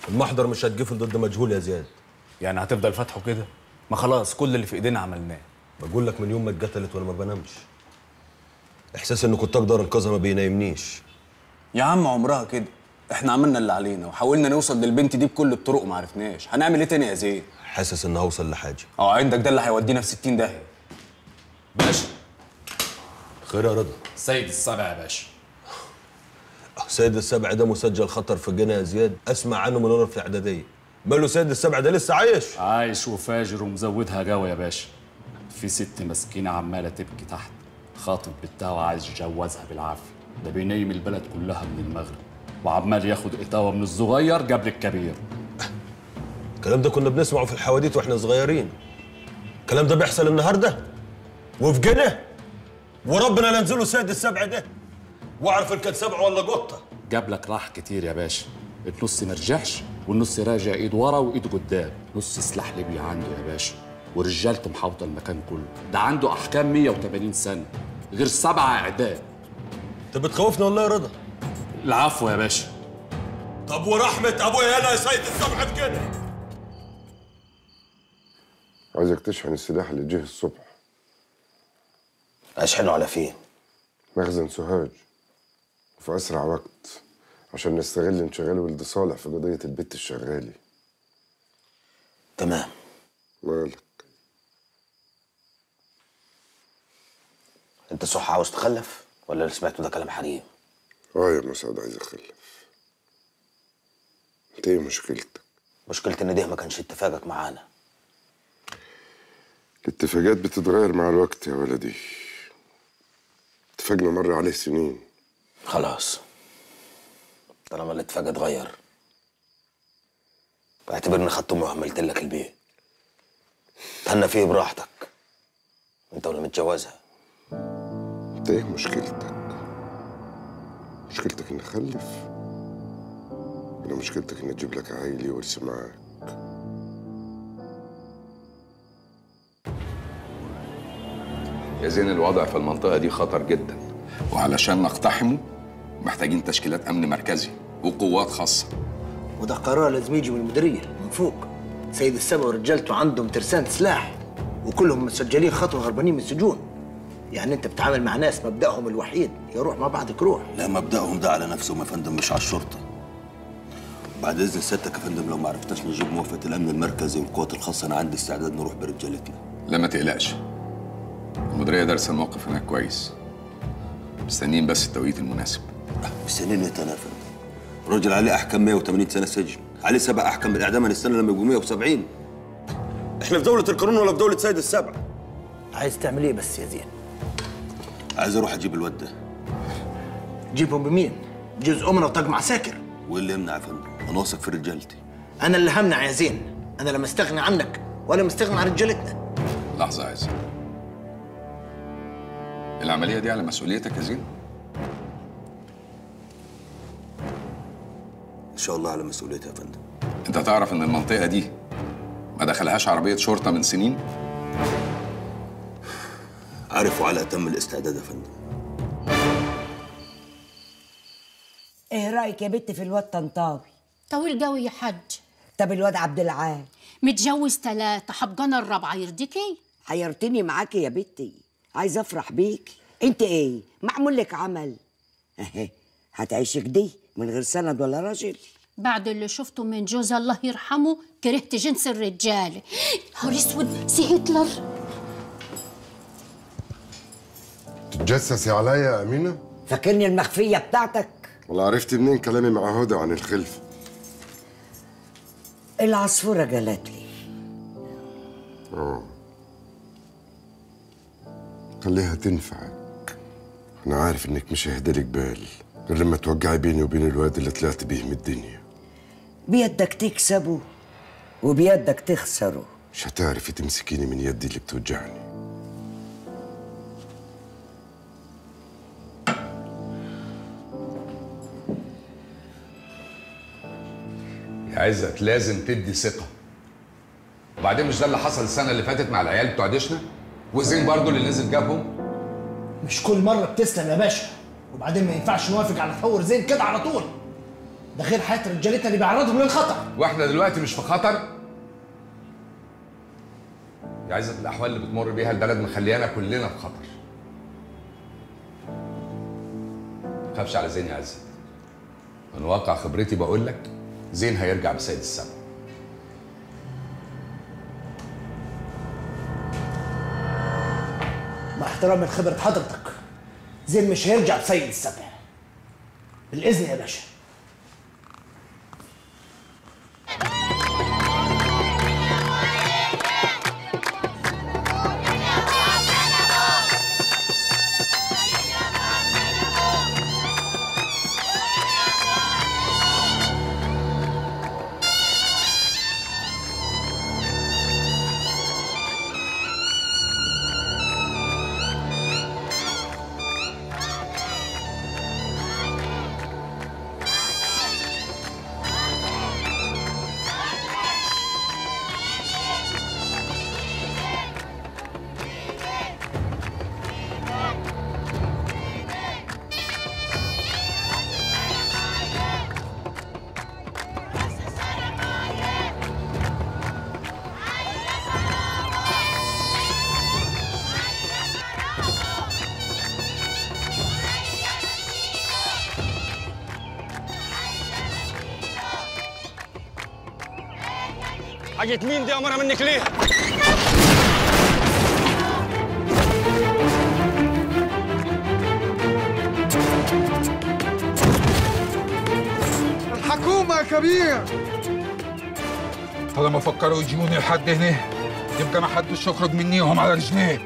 المحضر مش هتقفل ضد مجهول يا زياد. يعني هتفضل فاتحه كده؟ ما خلاص كل اللي في ايدينا عملناه. بقول لك من يوم ما اتقتلت وانا ما بنامش. احساس اني كنت اقدر انقذها ما بينايمنيش. يا عم عمرها كده، احنا عملنا اللي علينا وحاولنا نوصل للبنت دي بكل الطرق وما عرفناش، هنعمل ايه تاني يا زين؟ حاسس ان هوصل لحاجه. عندك ده اللي هيودينا في 60 داهيه. باشا. خير يا رضا؟ سيد السبع يا باشا. سيد السبع ده مسجل خطر في الجنة يا زياد، اسمع عنه من وانا في اعداديه. ماله سيد السبع ده لسه عايش؟ عايش وفاجر ومزودها جوي يا باشا. في ست مسكينه عماله تبكي تحت، خاطب بنتها وعايز يجوزها بالعافيه، ده بينيم البلد كلها من المغرب وعمال ياخد اتاوه من الصغير قبل الكبير. الكلام ده كنا بنسمعه في الحواديت واحنا صغيرين. الكلام ده بيحصل النهارده وفي جنة، وربنا لا ينزله سيد السبع ده واعرف ان كان سبع ولا قطه. جاب لك راح كتير يا باشا، النص ما رجعش والنص راجع ايد ورا وايد قدام، نص سلاح ليبيا عنده يا باشا، ورجالته محاوطه المكان كله، ده عنده احكام 180 سنه غير 7 اعدام. انت بتخوفنا والله يا رضا. العفو يا باشا. طب ورحمه ابويا انا يا سيد السبع في كده. عايزك تشحن السلاح اللي جه الصبح. اشحنه على فين؟ مخزن سوهاج، وفي اسرع وقت عشان نستغل انشغال ولد صالح في قضيه البت الشغالي. تمام. مالك؟ انت صح عاوز تخلف ولا اللي سمعته ده كلام حريم؟ يا مسعود عايز اخلف. انت ايه مشكلتك؟ مشكلتي ان ده ما كانش اتفاقك معانا. الاتفاقات بتتغير مع الوقت يا ولدي. اتفاقنا مر عليه سنين. خلاص طالما الاتفاق اتغير اعتبرني خدت امي وعملت لك البيت. تهنى فيه براحتك انت ولا متجوزها. انت ايه مشكلتك؟ مشكلتك اني اخلف ولا مشكلتك اني اجيب لك عيلي وارث معاك؟ يا زين الوضع في المنطقة دي خطر جدا، وعلشان نقتحمه محتاجين تشكيلات أمن مركزي وقوات خاصة. وده قرار لازم يجي من المديرية من فوق. سيد السبع ورجالته عندهم ترسانة سلاح وكلهم مسجلين خطوة هربانين من السجون. يعني انت بتتعامل مع ناس مبدأهم الوحيد يروح مع بعضك روح. لا مبدأهم ده على نفسهم يا فندم مش على الشرطة. بعد إذن سيادتك يا فندم لو ما عرفتش نجيب موافقة الأمن المركزي والقوات الخاصة أنا عندي استعداد نروح برجالتنا. لا ما تقلقش، المديرية دارسة الموقف هناك كويس، مستنيين بس التوقيت المناسب. مستنيين ايه تاني يا فندم؟ الراجل عليه أحكام 180 سنة سجن، عليه 7 أحكام بالإعدام هنستنى لما يبقوا 170. إحنا في دولة القانون ولا في دولة سيد السبع؟ عايز تعمل ايه بس يا زين؟ عايز أروح أجيب الواد ده. جيبهم بمين؟ جزء أمنا وطاق مع ساكر. وإيه اللي يمنع يا فندم؟ أنا واثق في رجالتي. أنا اللي همنع يا زين، أنا لا مستغني عنك ولا مستغني عن رجالتنا. لحظة يا زين، العملية دي على مسؤوليتك يا زين؟ إن شاء الله على مسؤوليتي يا فندم. أنت تعرف إن المنطقة دي ما دخلهاش عربية شرطة من سنين؟ عارف وعلى أتم الاستعداد يا فندم. ايه رايك يا بنت في الواد طنطاوي؟ طويل قوي يا حج. طب الواد عبد العال؟ متجوز 3 حبقنا الرابعه يرضيكي؟ حيرتني معاكي يا بنتي، عايزه افرح بيكي. انت ايه معمول لك عمل اهي، هتعيشي كدي من غير سند ولا راجل؟ بعد اللي شفته من جوز الله يرحمه كرهت جنس الرجاله. نهار اسود سي هتلر. تتجسسي عليا يا أمينة؟ فاكرني المخفيه بتاعتك؟ والله عرفت منين كلامي مع هدى عن الخلف؟ العصفوره قالت لي. خليها تنفعك. أنا عارف إنك مش هيهدالك بال غير لما توقعي بيني وبين الواد اللي طلعت بيه من الدنيا. بيدك تكسبه وبيدك تخسره. مش هتعرفي تمسكيني من يدي اللي بتوجعني. يا عزت لازم تدي ثقة، وبعدين مش ده اللي حصل السنة اللي فاتت مع العيال بتوع دشنا؟ وزين برضو اللي نزل جابهم؟ مش كل مرة بتسلم يا باشا، وبعدين ما ينفعش نوافق على تطور زين كده على طول. ده غير حياه رجالتنا اللي بيعرضهم للخطر. واحنا دلوقتي مش في خطر؟ يا عزت الاحوال اللي بتمر بيها البلد مخليانا كلنا في خطر. ما تخافش على زين يا عزت، من واقع خبرتي بقول لك زين هيرجع بسيد السما. مع احترامي لخبره حضرتك، زين مش هيرجع بسيد السما. بالاذن يا باشا. حاجة مين دي أمرها منك ليه؟ الحكومة يا كبير. طالما فكروا يجوني لحد هنا يبقى ما حدش يخرج مني وهم على رجليه.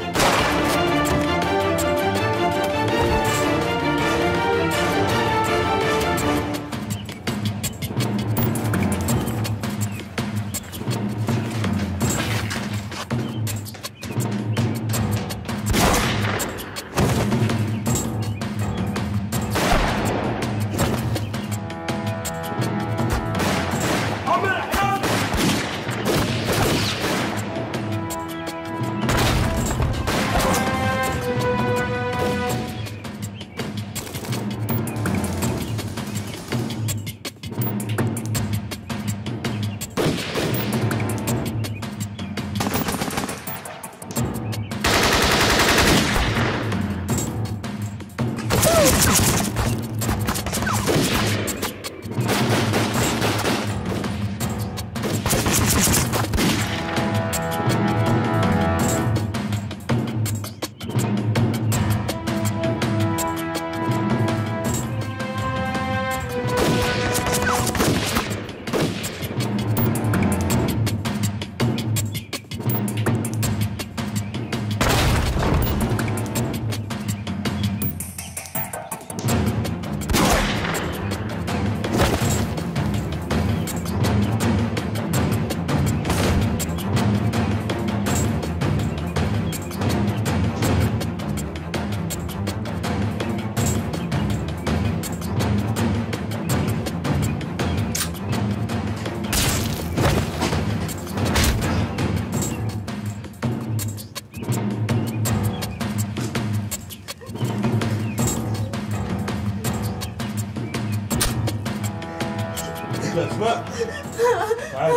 اسماء تعالي.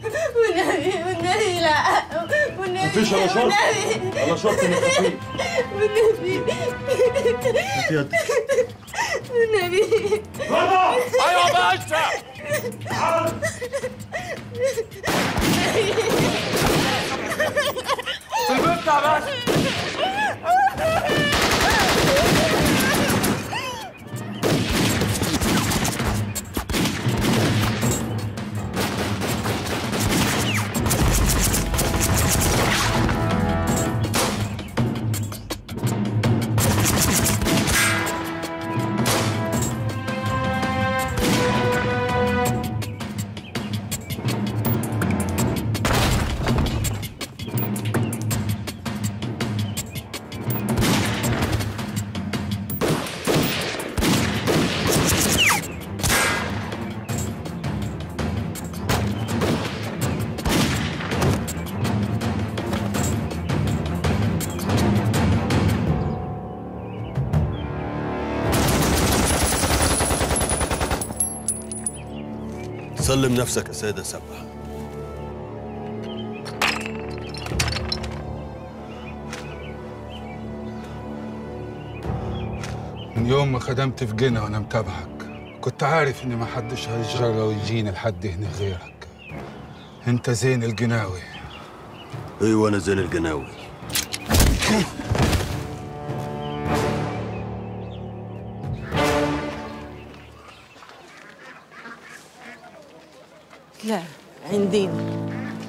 والنبي لا، والنبي مفيش على شرط، على شرط انك تخافي. والنبي والنبي رضا. ايوه باشا. في البيت يا باشا. سلم نفسك يا سيدة سبع. من يوم ما خدمت في جنة وانا متابعك كنت عارف ان ما حدش هيجرى ويجيني لحد هنا غيرك. انت زين الجناوي. ايوه انا زين الجناوي. لا عندنا.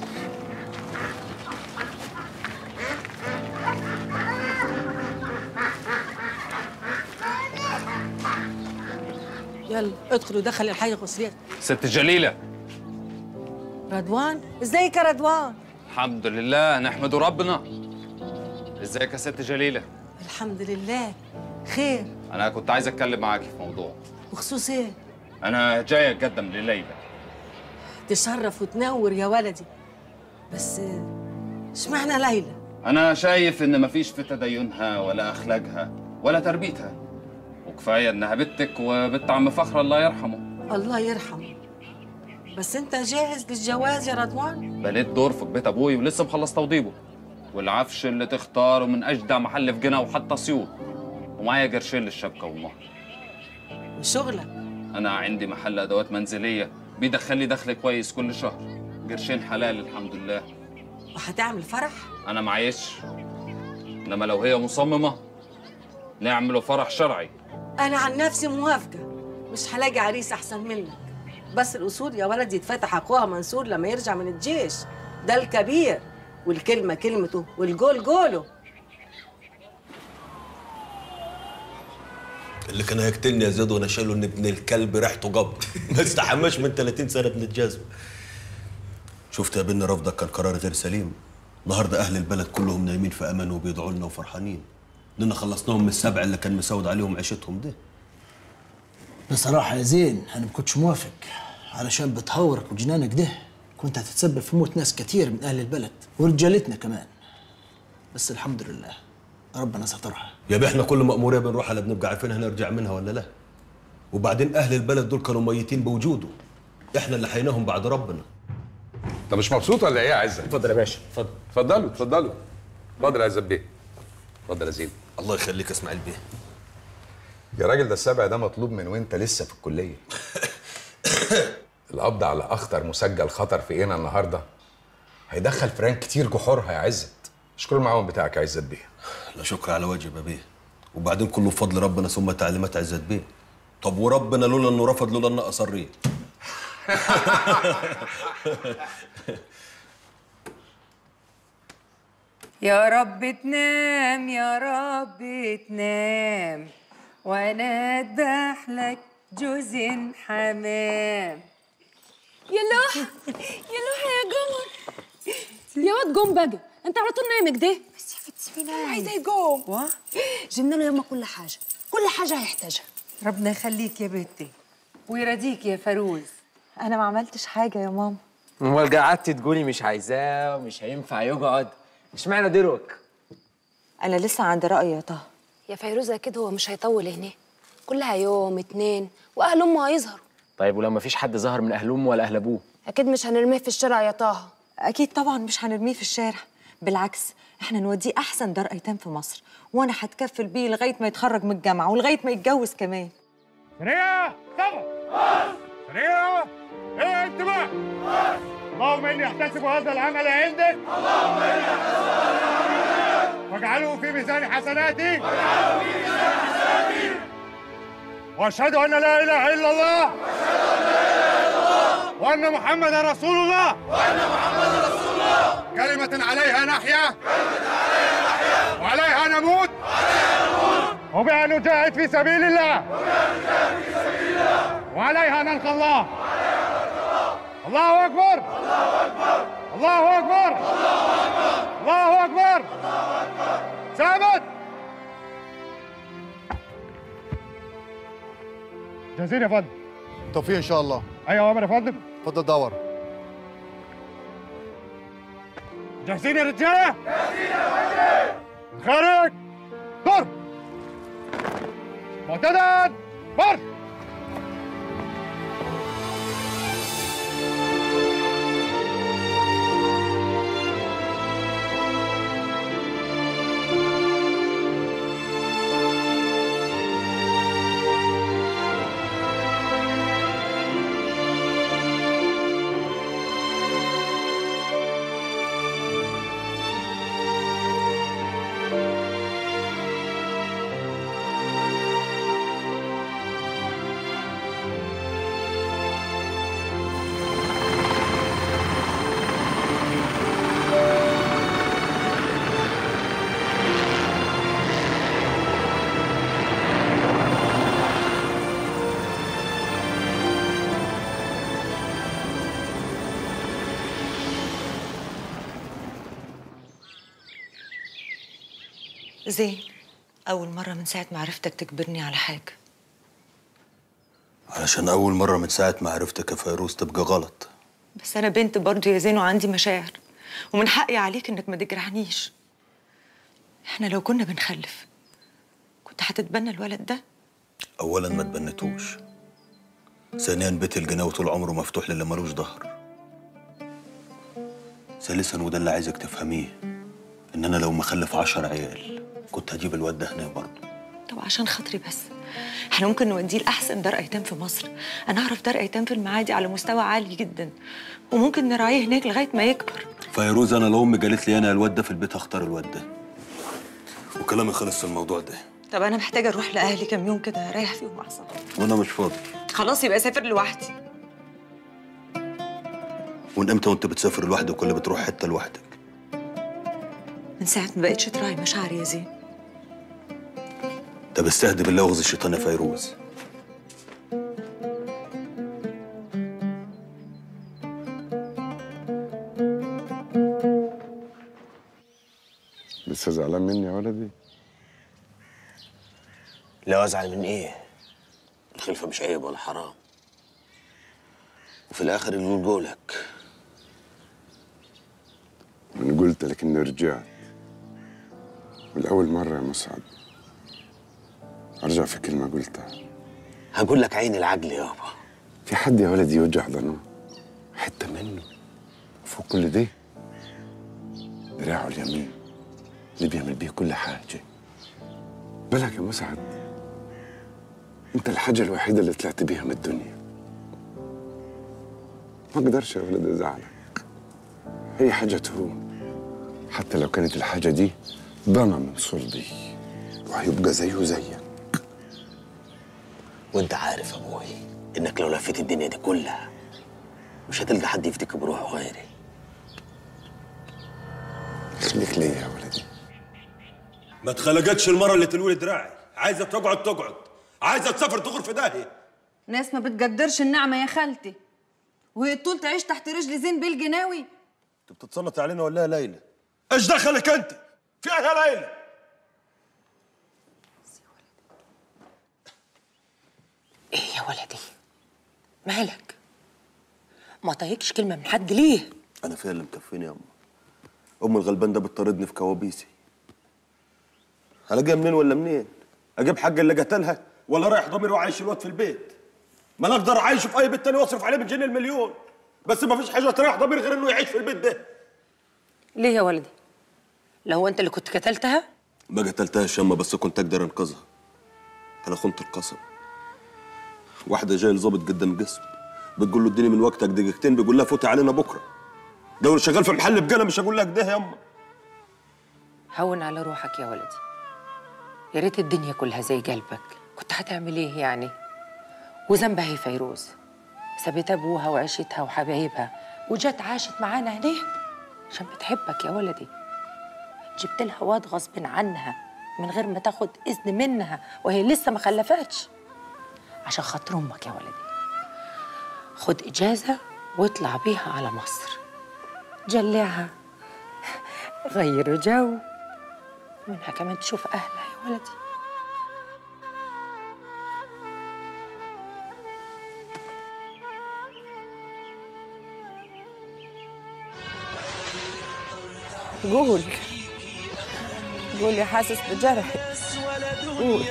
يلا ادخلوا دخل الحي غسلين. ست جليلة. رضوان، ازيك يا رضوان؟ الحمد لله نحمد ربنا. ازيك يا ست جليلة؟ الحمد لله خير. أنا كنت عايز أتكلم معاكي في موضوع. بخصوص ايه؟ أنا جاي أتقدم لليلى. تشرف وتنور يا ولدي. بس اشمعنى ليلى؟ أنا شايف إن مفيش في تدينها ولا أخلاقها ولا تربيتها، وكفاية إنها بنتك وبنت عم فخر الله يرحمه. الله يرحمه. بس أنت جاهز للجواز يا رضوان؟ بنيت دور في بيت أبوي ولسه مخلص توضيبه، والعفش اللي تختاره من أجدع محل في جنة وحتى سيوط، ومعايا قرشين للشبكة والمهر. وشغلك؟ أنا عندي محل أدوات منزلية بيدخل لي دخل كويس كل شهر، قرشين حلال الحمد لله. وهتعمل فرح؟ أنا معيش، إنما لو هي مصممة نعمله فرح شرعي. أنا عن نفسي موافقة، مش هلاقي عريس أحسن منك. بس الأصول يا ولد يتفتح أخوها منصور لما يرجع من الجيش، ده الكبير، والكلمة كلمته والجول جوله. اللي كان هيقتلني يا زياد وانا شايله ان ابن الكلب ريحته جبر ما استحماش من 30 سنه ابن الجزمه. شفت يا بني رفضك كان قرار غير سليم. النهارده اهل البلد كلهم نايمين في امان وبيدعوا لنا وفرحانين اننا خلصناهم من السبع اللي كان مسود عليهم عيشتهم ده. بصراحه يا زين انا ما كنتش موافق، علشان بتهورك وجنانك ده كنت هتتسبب في موت ناس كتير من اهل البلد ورجالتنا كمان. بس الحمد لله ربنا سترها. يا بيه احنا كل مأمورية بنروحها لا بنبقى عارفين هنرجع منها ولا لا. وبعدين اهل البلد دول كانوا ميتين بوجوده، احنا اللي حيناهم بعد ربنا. انت مش مبسوط ولا ايه يا عزت؟ اتفضل يا باشا اتفضل. اتفضلوا اتفضلوا. اتفضل يا عزت بيه. اتفضل يا زين. الله يخليك يا اسماعيل بيه. يا راجل ده السبع ده مطلوب من وانت لسه في الكليه. القبض على اخطر مسجل خطر في اينا النهارده هيدخل فران كتير جحورها يا عزت. اشكر المعاون بتاعك يا عزت بيه. لا شكر على واجب يا بيه، وبعدين كله بفضل ربنا ثم تعليمات عزت بيه. طب وربنا لولا انه رفض لولا انه اصريت. يا رب تنام يا رب تنام وانا اذبح لك جوز حمام. يلا يلا يا قمر يا واد قوم بقى، انت على طول نايم كده. بس يا فتسفينا انا عايزاه يقوم. جبنا له يما كل حاجه هيحتاجها. ربنا يخليك يا بنتي ويرضيك يا فاروز. انا ما عملتش حاجه يا ماما. امال قعدتي تقولي مش عايزاه ومش هينفع يقعد، اشمعنى دلوقتي؟ انا لسه عند رايي يا طه. يا فيروز اكيد هو مش هيطول هنا، كلها يوم اتنين واهل امه هيظهروا. طيب ولو مفيش حد ظهر من اهل امه ولا اهل ابوه؟ اكيد مش هنرميه في الشارع يا طه. اكيد طبعا مش هنرميه في الشارع، بالعكس احنا نوديه احسن دار ايتام في مصر، وانا هتكفل بيه لغايه ما يتخرج من الجامعه ولغايه ما يتجوز كمان. سريع طبعا سريع. ايه انتباه. اللهم اني احتسب هذا العمل عندك، اللهم اني احتسب هذا العمل عندك واجعله في ميزان حسناتي، واشهد ان لا اله الا الله وان محمدا رسول الله كلمة عليها نحيا وعليها نموت وبها نجاهد في سبيل الله وعليها نلقى الله. الله أكبر الله أكبر الله أكبر. ثابت. جاهزين يا فندم؟ توفيق ان شاء الله. أيوة يا عمر يا فندم. اتفضل دور. جاهزين يا رجالة؟ جاهزين يا فندم. خارج ضرب. معتدل مرش. زين، أول مرة من ساعة ما عرفتك تجبرني على حاجة. علشان أول مرة من ساعة ما عرفتك يا فيروز تبقى غلط. بس أنا بنت برضه يا زين وعندي مشاعر، ومن حقي عليك إنك ما تجرحنيش. إحنا لو كنا بنخلف كنت هتتبنى الولد ده؟ أولاً ما تبنتوش، ثانياً بيت الجناوي طول عمره مفتوح للي ملوش ظهر، ثالثاً وده اللي عايزك تفهميه، إن أنا لو مخلف 10 عيال كنت هجيب الواد ده هنا برضه. طب عشان خاطري بس، احنا ممكن نوديه لأحسن دار أيتام في مصر. أنا أعرف دار أيتام في المعادي على مستوى عالي جدا، وممكن نراعيه هناك لغاية ما يكبر. فيروز أنا لو أمي قالت لي أنا الواد ده في البيت هختار الواد ده، وكلامي خلص في الموضوع ده. طب أنا محتاجة أروح لأهلي كام يوم كده أريح فيهم أعصابي. وأنا مش فاضي. خلاص يبقى أسافر لوحدي. ومن إمتى وأنت بتسافر لوحدك ولا بتروح حتة لوحدك؟ من ساعة ما بقتش تراعي مشاعري يا زين. طب استهدي بالله واغزي الشيطان يا فيروز. لسه زعلان مني يا ولدي؟ لا ازعل من ايه؟ الخلفه مش عيب ولا حرام، وفي الاخر الجول جولك. من قلت لك اني رجعت، والأول مرة يا مسعد أرجع في كلمة قلتها. هقول لك عين العقل يابا. في حد يا ولدي يوجع ضنوه حتة منه فوق كل ده؟ دراعه اليمين اللي بيعمل بيه كل حاجة. بالك يا مسعد، أنت الحاجة الوحيدة اللي طلعت بيها من الدنيا. ما أقدرش يا ولد أزعلك، هي حاجة تهون، حتى لو كانت الحاجة دي ضنا من صلبي وهيبقى زيه زيك. وانت عارف يا ابوي انك لو لفيت الدنيا دي كلها مش هتلقى حد يفتك بروحه غيري. خليك ليا يا ولدي. ما اتخلقتش المرة اللي تلوي دراعي، عايزة تقعد، عايزة تسافر تغور في داهية. ناس ما بتقدرش النعمة يا خالتي، وهي طول تعيش تحت رجل زين بالجناوي. انت بتتصنت علينا ولا يا ليلى؟ ايش دخلك انت؟ في ايه يا ليلى؟ ايه يا ولدي؟ مالك؟ ما طايقش كلمة من حد ليه؟ أنا فيها اللي مكفيني يا أم الغلبان ده بتطاردني في كوابيسي. هلاقيها منين ولا منين؟ أجيب حق اللي قتلها ولا رايح ضمير وعايش الواد في البيت؟ ما أنا أقدر أعيشه في أي بيت تاني وأصرف عليه بالجنيه المليون، بس ما فيش حاجة تريح ضمير غير إنه يعيش في البيت ده. ليه يا ولدي؟ لو أنت اللي كنت قتلتها؟ ما قتلتهاش ياما، بس كنت أقدر أنقذها. أنا خنت القسم. واحدة جاية لظابط قدام القسم بتقول له اديني من وقتك دقيقتين، بيقول لها فوتي علينا بكرة. لو شغال في محل بقالة مش هقول لك ده ياما. هون على روحك يا ولدي، يا ريت الدنيا كلها زي قلبك، كنت هتعمل ايه يعني؟ وذنبها هي فيروز، سابت ابوها وعيشتها وحبايبها وجت عاشت معانا هنا عشان بتحبك يا ولدي. جبت لها واد غصب عنها من غير ما تاخد اذن منها وهي لسه ما خلفتش، عشان خاطر امك يا ولدي. خد اجازه واطلع بيها على مصر، جلعها، غير جو، منها كمان تشوف اهلها يا ولدي. قول يا حاسس بجرحي، قول.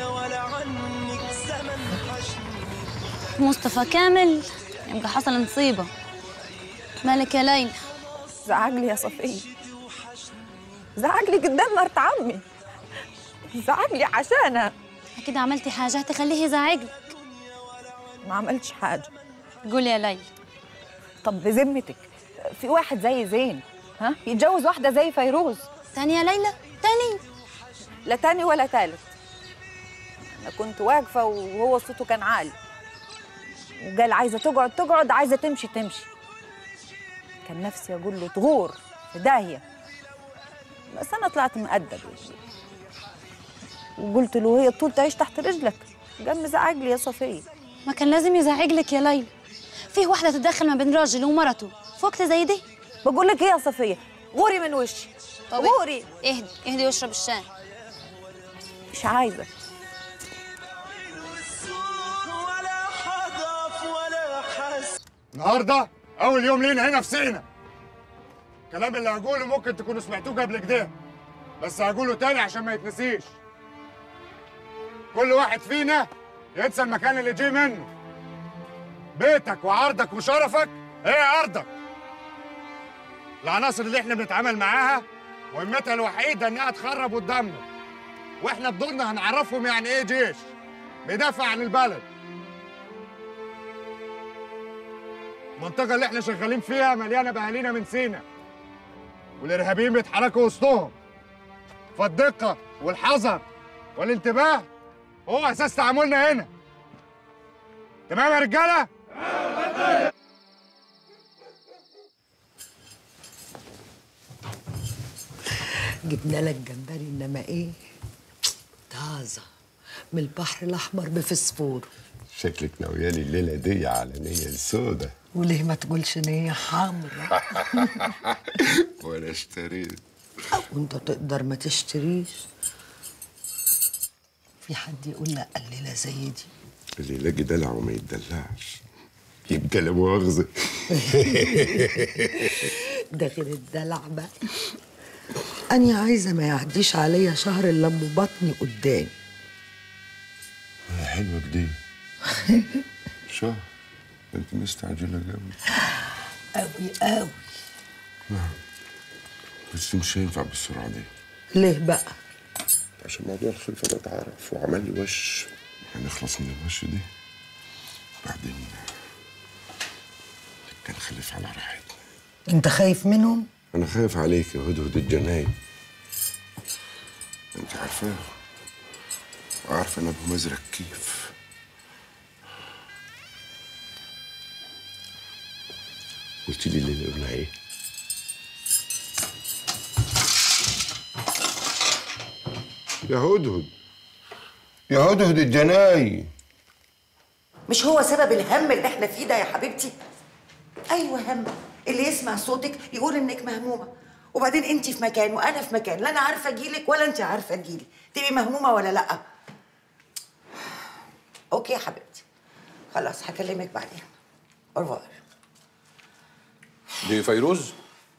مصطفى كامل يبقى حصل مصيبة. مالك يا ليلى؟ زعجلي يا صفية، زعجلي قدام مرت عمي، زعجلي عشانها. أكيد عملتي حاجة تخليه يزعجلك. ما عملتش حاجة. قول يا ليلى. طب بذمتك في واحد زي زين ها يتجوز واحدة زي فيروز؟ تاني يا ليلى؟ تاني؟ لا تاني ولا تالت. أنا كنت واقفة وهو صوته كان عالي وقال عايزة تقعد، عايزة تمشي. كان نفسي أقول له تغور في داهية، بس أنا طلعت مؤدب وقلت له هي طول تعيش تحت رجلك. قام مزعج لي يا صفية. ما كان لازم يزعجلك يا ليلى؟ فيه واحدة تتدخل ما بين راجل ومرته في وقت زي ده؟ بقول لك ايه يا صفية، غوري من وشي. طب غوري. اهدي واشرب الشاي. مش عايزة. النهارده أول يوم لينا هنا في سينا. الكلام اللي هقوله ممكن تكونوا سمعتوه قبل كده، بس هقوله تاني عشان ما يتنسيش. كل واحد فينا ينسى المكان اللي جه منه. بيتك وعرضك وشرفك هي أرضك. العناصر اللي احنا بنتعامل معاها مهمتها الوحيدة إنها تخرب وتدمر، واحنا بدورنا هنعرفهم يعني إيه جيش بيدافع عن البلد. المنطقة اللي احنا شغالين فيها مليانة بأهالينا من سينا، والإرهابيين بيتحركوا وسطهم، فالدقة والحذر والانتباه هو أساس تعاملنا هنا. تمام يا رجالة؟ جبنا لك جمبري انما ايه؟ طازه من البحر الاحمر بفسفور. شكلك ناويالي الليله دي على نيه سودا. وليه ما تقولش نيه حمرا؟ وانا اشتريت. وانت تقدر ما تشتريش؟ في حد يقول لا الليله زي دي؟ اللي يلاقي دلع وما يتدلعش يبقى لا مؤاخذه. ده غير الدلع بقى. أنا عايزة ما يعديش عليا شهر إلا أم بطني قدامي. حلوة كده. شهر؟ أنت مستعجلة قوي. قوي قوي. نعم. بس مش هينفع بالسرعة دي. ليه بقى؟ عشان موضوع الخلفة ده اتعرف وعمل لي وش. هنخلص من الوش دي بعدين نخلف على راحتنا. أنت خايف منهم؟ أنا خايف عليك يا هدهد الجناي. أنت عارفاه وعارفة أنا أبو مزرك كيف. قلت لي اللي قلنا إيه؟ يا هدهد يا هدهد الجناي. مش هو سبب الهم اللي احنا فيه ده يا حبيبتي؟ ايوه هم. اللي يسمع صوتك يقول انك مهمومه، وبعدين انت في مكان وانا في مكان، لا انا عارفه اجيلك ولا انت عارفه تجيلي، تبقي مهمومه ولا لا؟ اوكي يا حبيبتي، خلاص هكلمك بعدين. اورفوار. دي فيروز؟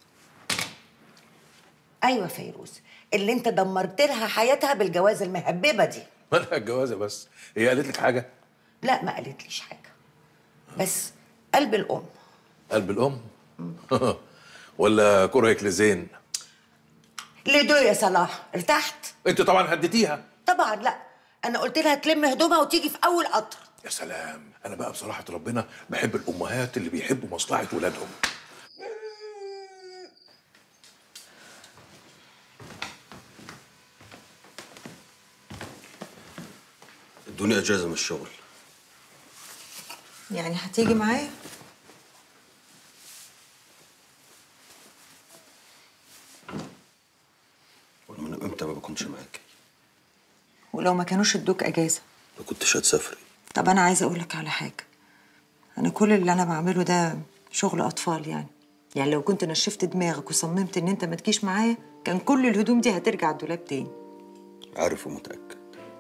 ايوه فيروز، اللي انت دمرت لها حياتها بالجوازه المهببه دي. مالها الجوازه بس؟ هي قالت لك حاجه؟ لا ما قالتليش حاجه، بس قلب الام. قلب الام؟ ولا كرهك لزين؟ ليه يا صلاح؟ ارتحت؟ انت طبعا هديتيها. طبعا لا، انا قلت لها تلم هدومها وتيجي في اول قطر. يا سلام، انا بقى بصراحه ربنا بحب الامهات اللي بيحبوا مصلحه ولادهم. ادوني اجازه من الشغل. يعني هتيجي معايا؟ ومن امتى ما بكونش معاكي؟ ولو ما كانوش ادوك اجازه ما كنتش هتسافري. طب انا عايزه اقول لك على حاجه. انا كل اللي انا بعمله ده شغل اطفال يعني لو كنت نشفت دماغك وصممت ان انت ما تجيش معايا كان كل الهدوم دي هترجع الدولاب تاني. عارف ومتاكد.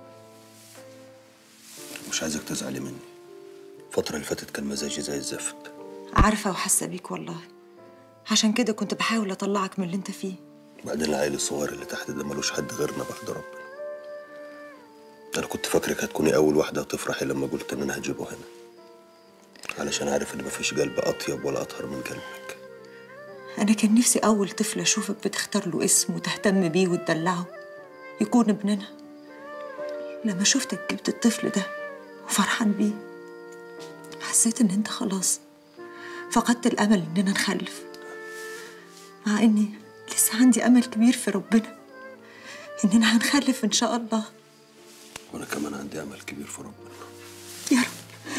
مش عايزك تزعلي مني. الفتره اللي فاتت كان مزاجي زي الزفت. عارفه وحاسه بيك والله، عشان كده كنت بحاول اطلعك من اللي انت فيه. بعدين العيل الصغير اللي تحت ده ملوش حد غيرنا بعد ربنا. انا كنت فاكرك هتكوني اول واحده هتفرحي لما قلت ان انا هجيبه هنا، علشان عارف ان مفيش قلب اطيب ولا اطهر من قلبك. انا كان نفسي اول طفل اشوفك بتختار له اسم وتهتم بيه وتدلعه يكون ابننا. لما شفتك جبت الطفل ده وفرحان بيه حسيت ان انت خلاص فقدت الامل اننا نخلف، مع اني لسه عندي امل كبير في ربنا اننا هنخلف ان شاء الله. وانا كمان عندي امل كبير في ربنا. يا رب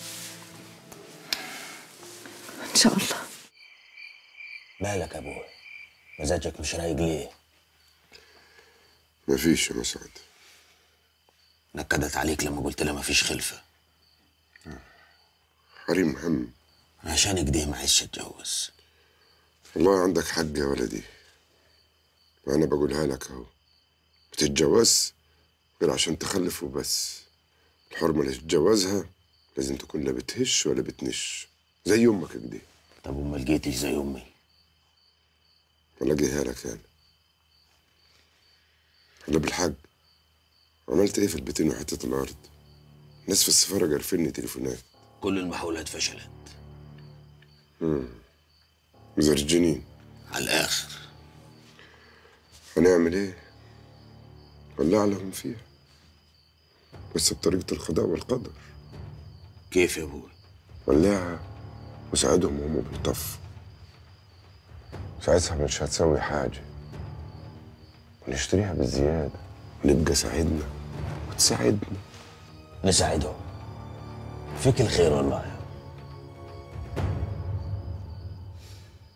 ان شاء الله. مالك يا ابوي؟ مزاجك مش رايق ليه؟ مفيش يا مسعد. نكدت عليك لما قلت لها مفيش خلفه. حريم هم. عشان كده ما عايزش اتجوز. والله عندك حق يا ولدي، وانا بقولها لك اهو. ما تتجوزش غير عشان تخلف وبس. الحرمة اللي تتجوزها لازم تكون لا بتهش ولا بتنش زي امك كده. طب وما لقيتش زي امي؟ الاقيها لك يعني. انا بالحق عملت ايه في البيتين وحتة الارض؟ ناس في السفارة جارفيني تليفونات. كل المحاولات فشلت. مزرجنين على الاخر. هنعمل ايه؟ ولع لهم فيها بس بطريقة القضاء والقدر. كيف يا ابوي؟ ولعها وساعدهم وهم بيطفوا. ساعتها مش هتسوي حاجة، ونشتريها بالزيادة، نبقى ساعدنا وتساعدنا. نساعدهم. فيك الخير والله.